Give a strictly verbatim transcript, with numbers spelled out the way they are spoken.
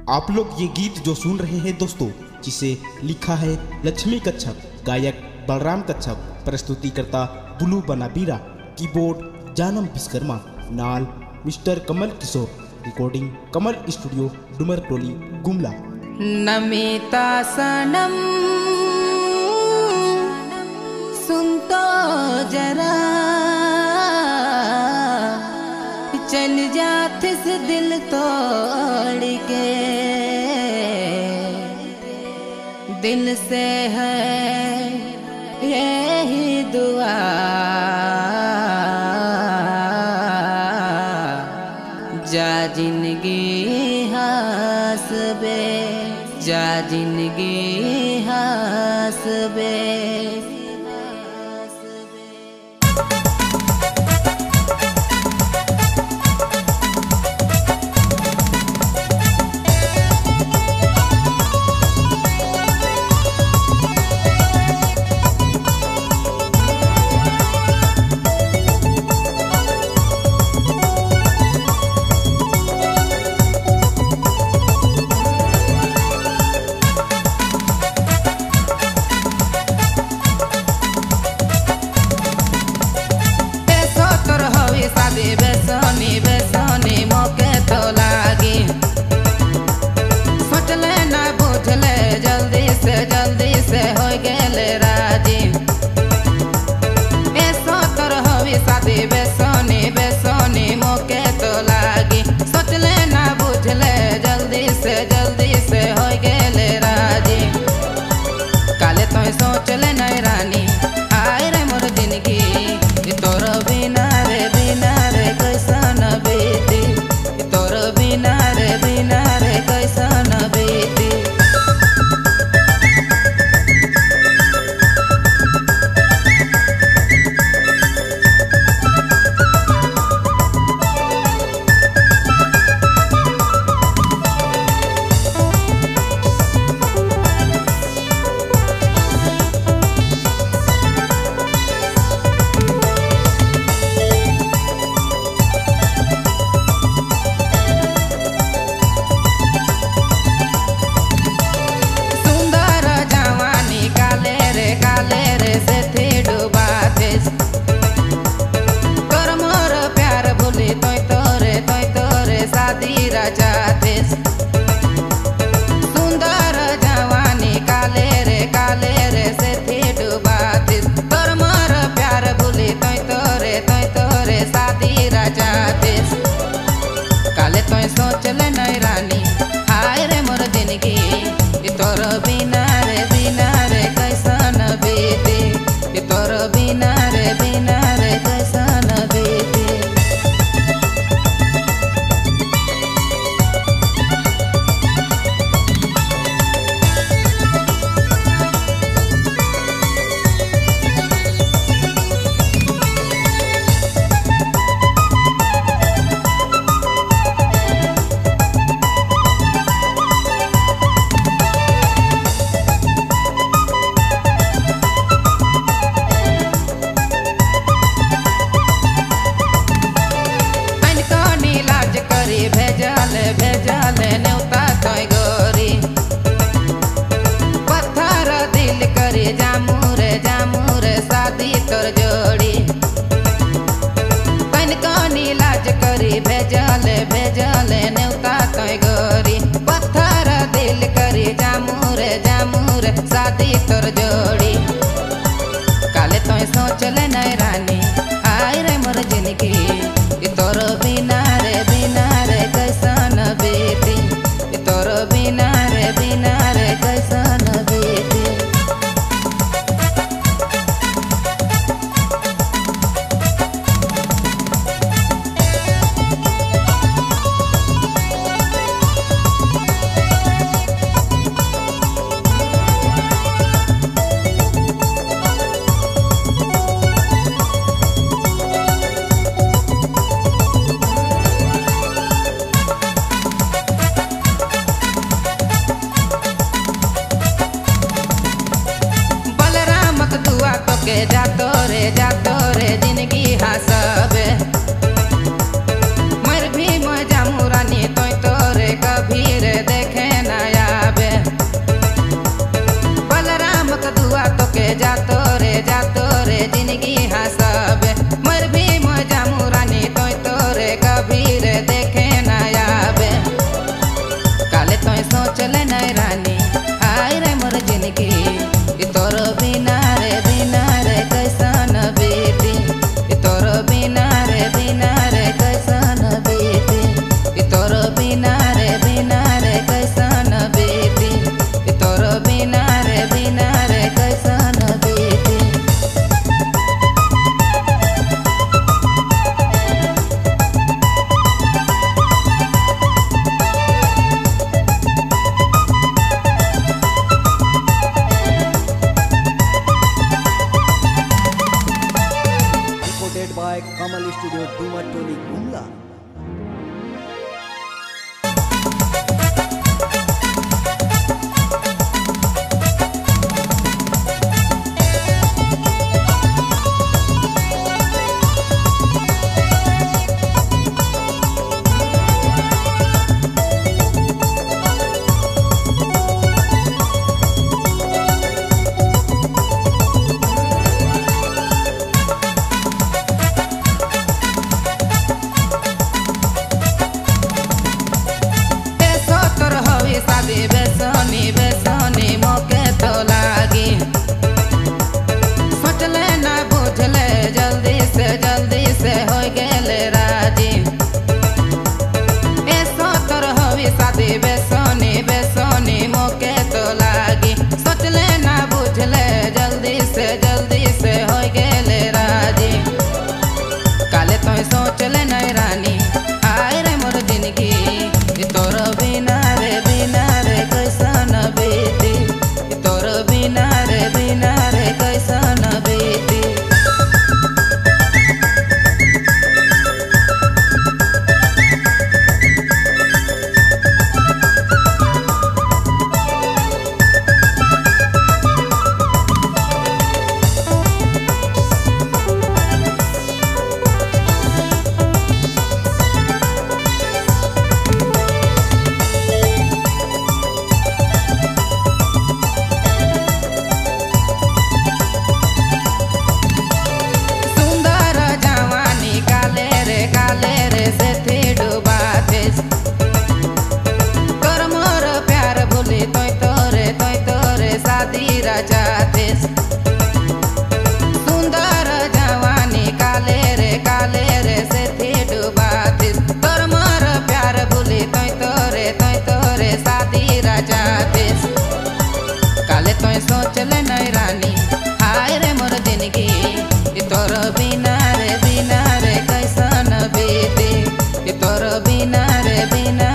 आप लोग ये गीत जो सुन रहे हैं दोस्तों, जिसे लिखा है लक्ष्मी कच्छप, गायक बलराम कच्छप, प्रस्तुतिकर्ता बुलू बनाबीरा, कीबोर्ड जानम विश्वकर्मा, नाल mister Kamal Kishore, recording Kamal studio Dumartoli Gumla. Namita सनम सुन तो जरा, चल जात से दिल तोड़ के, दिल से है यही दुआ, जा जिंदगी हंसबे, जा जिंदगी हंसबे। बेसनी बेसनी मौके तो लागी, सोच ले ना बुझ ले, जल्दी से जल्दी से हो गेले राजी। ऐसो तोर होवी शादी, बेसनी बेसनी मौके तो लागी, सोच ले ना बुझ ले, जल्दी से जल्दी से हो गेले राजी। काले तो सोच ले नहीं रानी, आए रे मोर जिंदगी, तोर बिना रे बिना रे कैसन बीती, तोर बिना रे बिना रे कैसन बीती। सादे बेसोने बेसोने मोके तो लागी सोचले ना बुझले जल्दी से जल्दी से हो गेले राजी काले तो सोचले नहीं रानी आए रे मोर जिंदगी तोर बिना रे बिना रे कैसन बीती तोर बिना रे बिना रे कैसन बीती सुंदर जवानी काले रे काले रे से थी डुबातिस तोर मोर प्यार भूली तोय तोरे तोय तोरे शादी रचातिस काले तोय सोचले नहीं रानी हाय रे मोर जिंदगी तोर बिना रे बिना रे कैसन बीती तोर बिना रे बिना